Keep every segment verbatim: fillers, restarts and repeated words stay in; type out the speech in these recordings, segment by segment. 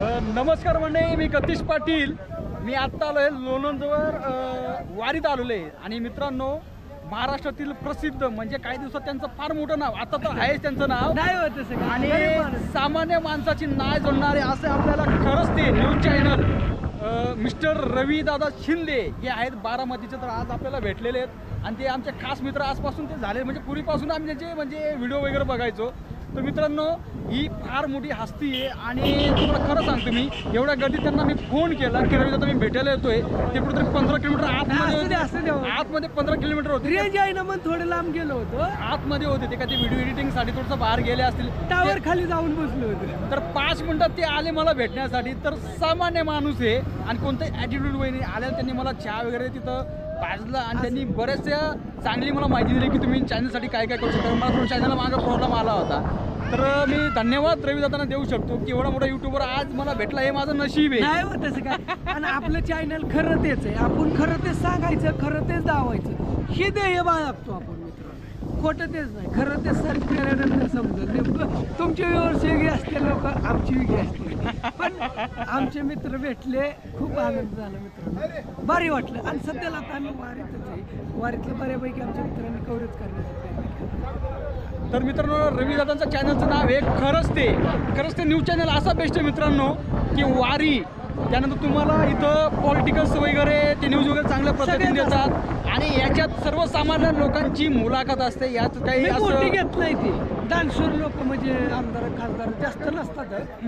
नमस्कार मंडळी, मी कतीश पाटील. मी आत्ता आलो आहे लोणंदवर वारीत आलेलो आहे. आणि मित्रांनो, महाराष्ट्रातील प्रसिद्ध म्हणजे काही दिवसात त्यांचं फार मोठं नाव, आता तर आहेच त्यांचं नाव नाही होत सगळं, आणि सामान्य माणसाची नाय जोडणारे असे आपल्याला खरंच ते न्यूज चॅनल मिस्टर रवी दादा शिंदे हे आहेत बारामतीचे. तर आज आपल्याला भेटलेले आहेत आणि ते आमचे खास मित्र. आजपासून ते झाले म्हणजे पूर्वीपासून आम्ही त्यांचे म्हणजे व्हिडिओ वगैरे बघायचो. तर मित्रांनो, ही फार मोठी हस्ती आहे आणि तुम्हाला खरं सांगतो, मी एवढ्या गर्दीत त्यांना मी फोन केला की रवी दादा मी भेटायला येतोय. ते कुठेतरी पंधरा किलोमीटर आतमध्ये आतमध्ये पंधरा किलोमीटर होते. रेंज आहे ना, मग थोडं लांब गेलो होतो, आतमध्ये होते ते. का ते व्हिडिओ एडिटिंगसाठी थोडंसं बाहेर गेले असतील, टावर खाली जाऊन बसलो होतो. तर पाच मिनिटात ते आले मला भेटण्यासाठी. तर सामान्य माणूस आहे आणि कोणतं ॲटिट्यूड वगैरे आल्याला त्यांनी मला चहा वगैरे तिथं पाजला आणि त्यांनी बऱ्याचशा चांगली मला माहिती दिली की तुम्ही चॅनलसाठी काय काय करू शकता. मला थोडं चॅनलला मागं प्रॉब्लेम आला होता. तर मी धन्यवाद रवी दादांना देऊ शकतो की एवढा मोठा युट्यूबर आज मला भेटला, हे माझं नशीब आहे. नाही होत तसं काय. आणि आपलं चॅनल खरं तेच आहे, आपण खरं तेच सांगायचं, खरं तेच दावायचं, हे ध्येय बाळगतो आपण मित्रांनो. खोटं तेच नाही, खरं तेच सर्च केल्यानंतर समजेल. तुमची व्ह्यूअर्स वेगळी असते, लोक आमची वेगळी असते. पण आमचे मित्र भेटले, खूप आनंद झाला मित्रांनो, भारी वाटलं. आणि सध्याला आता आम्ही वारीतच आहे, वारीतलं बऱ्यापैकी आमच्या मित्रांनी कव्हरेज करण्याचा प्रयत्न केला. तर मित्रांनो, रवी दादांचं चॅनलचं नाव आहे खरंच ते खरंच ते न्यूज चॅनल. असा बेस्ट आहे मित्रांनो की वारी, त्यानंतर तुम्हाला इथं पॉलिटिकल्स वगैरे ते न्यूज वगैरे चांगल्या पद्धतीने देतात आणि याच्यात सर्वसामान्य लोकांची मुलाखत असते. यात काही असं घेत नाही, ती दानशूर लोक म्हणजे आमदार खासदार जास्त नसतात.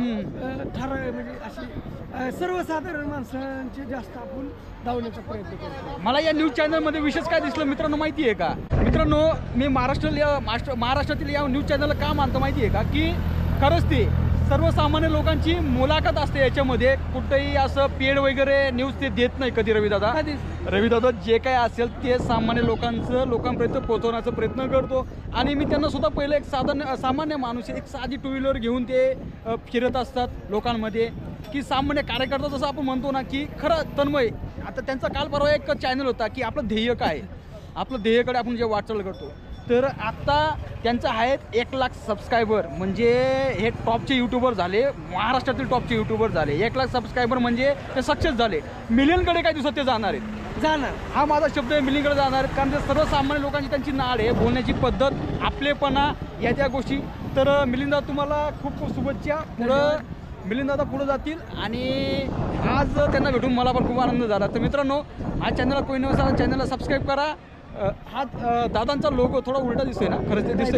ठराव म्हणजे अशी सर्वसाधारण माणसांचे जास्त आपण धावण्याचा प्रयत्न करतो. मला या न्यूज चॅनलमध्ये विशेष काय दिसलं मित्रांनो माहिती आहे का? मित्रांनो, मी महाराष्ट्र महाराष्ट्रातील या न्यूज चॅनलला का मानतो माहिती आहे का? की खरंच ते सर्वसामान्य लोकांची मुलाखत असते याच्यामध्ये. कुठेही असं पेड वगैरे न्यूज ते देत नाही कधी रवी दादा. रवी दादा जे काय असेल ते सामान्य लोकांचं लोकांपर्यंत पोहोचवण्याचा प्रयत्न करतो. आणि मी त्यांना सुद्धा पहिलं एक साधारण सामान्य माणूस एक साधी टू व्हीलर घेऊन ते फिरत असतात लोकांमध्ये, की सामान्य कार्यकर्ता जसं आपण म्हणतो ना की खरं तन्मय. आता त्यांचा काल परवा एक चॅनल होता की आपलं ध्येय काय, आपलं ध्येयकडे आपण जे वाटचाल करतो. तर आत्ता त्यांचं आहेत एक लाख सबस्क्रायबर, म्हणजे हे टॉपचे यूट्यूबर झाले, महाराष्ट्रातील टॉपचे यूट्यूबर झाले. एक लाख सबस्क्रायबर म्हणजे ते सक्सेस झाले. मिलियनकडे काही दिवसात ते जाणार आहेत, जाणार. हा माझा शब्द आहे, मिलियनकडे जाणार आहेत. कारण ते सर्वसामान्य लोकांची त्यांची नाड आहे, बोलण्याची पद्धत, आपलेपणा, या त्या गोष्टी. तर मिलिंद दादा, तुम्हाला खूप खूप शुभेच्छा. पुढं मिलिंद दादा पुढे जातील आणि आज त्यांना भेटून मला पण खूप आनंद झाला. तर मित्रांनो, हा चॅनलला कोणी नव्हता, चॅनलला सबस्क्राईब करा. हा दादांचा लोगो थोडा उलटा दिसतोय ना? खरंच ते दिसतंय,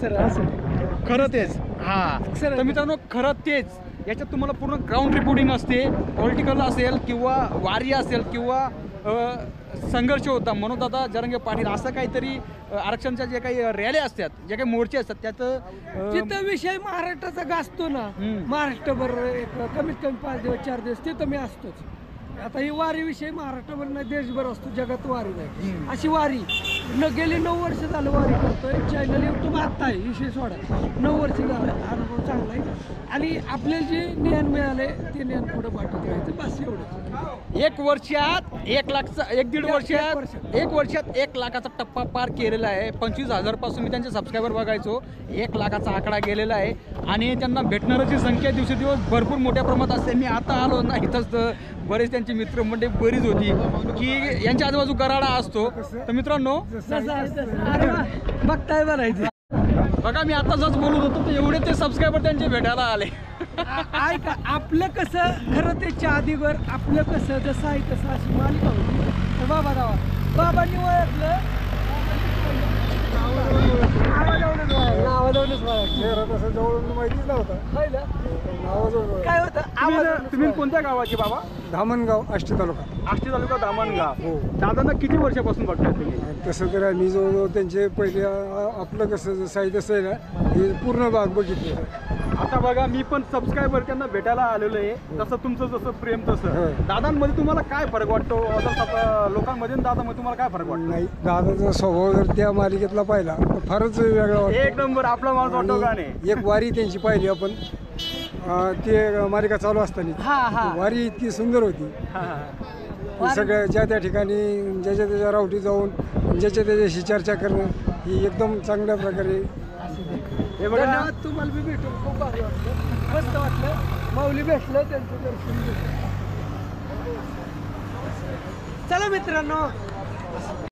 खरं तेच. हा, तर मित्रांनो, खरं तेच. याच्यात तुम्हाला पूर्ण ग्राउंड रिपोर्टिंग असते. पॉलिटिकल असेल किंवा वारी असेल किंवा संघर्ष होता, मनोज दादा जरांगे पाटील, असं काहीतरी आरक्षणच्या जे काही रॅली असतात, जे काही मोर्चे असतात, त्यात तिथं विषय महाराष्ट्राचा गाजतो ना. महाराष्ट्रभर एक कमीत कमी पाच दिवस चार दिवस तिथं मी असतोच. आता ही वारी विषय महाराष्ट्रभर नाही, देशभर असतो, जगात वारी नाही. अशी वारी न गेली नऊ वर्ष झालं वारी करतोय. चॅनल यूट्यूब आत्ता आहे, विषय सोडा, नऊ वर्ष झालं. अनुभव चांगला आहे आणि आपल्याला जे ज्ञान मिळाले ते ज्ञान पुढे वाटत राहायचं, बस एवढंच. एक वर्षात एक लाखचा एक दीड वर्षात एक वर्षात एक लाखाचा टप्पा पार केलेला आहे. पंचवीस हजार पासून मी त्यांचे सबस्क्रायबर बघायचो, एक लाखाचा आकडा गेलेला आहे आणि त्यांना भेटणाऱ्याची संख्या दिवसेदिवस भरपूर मोठ्या प्रमाणात असते. मी आता आलो ना, इथंच बरेच त्यांची मित्रमंडळी बरीच होती की यांच्या आजूबाजू गराडा असतो. तर मित्रांनो, बघताय बनायचं बघा, मी आता जसं बोलत होतो तर एवढे ते सबस्क्रायबर त्यांचे भेटायला आले. ऐका, आपलं कसं खरं त्याच्या आधीवर आपलं कसं जसं आहे तसं अशी मालिका होती. बाबा दावा बाबांनी ओळखलं, काय होतं. तुम्ही कोणत्या गावाचे बाबा? धामणगाव, आष्टी तालुका. आष्टी तालुका, धामणगाव. हो. दादांना किती वर्षापासून बघताय तुम्ही? तसं तर आम्ही जवळजवळ त्यांचे पहिले आपलं कसं जसं आहे तसं आहे ना, हे पूर्ण भाग बघितले. आता बघा, मी पण सबस्क्रायबर त्यांना भेटायला आलेलो आहे. तसं तुमचं जसं प्रेम तसं. दादांमध्ये तुम्हाला काय फरक वाटतो? लोकांमध्ये दादामध्ये तुम्हाला काय फरक वाटतो? नाही, दादाचा स्वभाव जर त्या मालिकेतला पाहिला तर फारच वेगळा वाटतो. एक नंबर आपला माणूस वाटतो का नाही? एक वारी त्यांची पाहिली आपण, ते मालिका चालू असताना वारी इतकी सुंदर होती. सगळ्या ज्या त्या ठिकाणी ज्याच्या त्याच्या रावटी जाऊन ज्याच्या त्याच्याशी चर्चा करणं ही एकदम चांगल्या प्रकारे. हे बघा, तुम्हाला बी भेटून खूप भारी वाटलं, मस्त वाटलं. माऊली भेटलं त्यांचं दर्शन घेतलं. चला मित्रांनो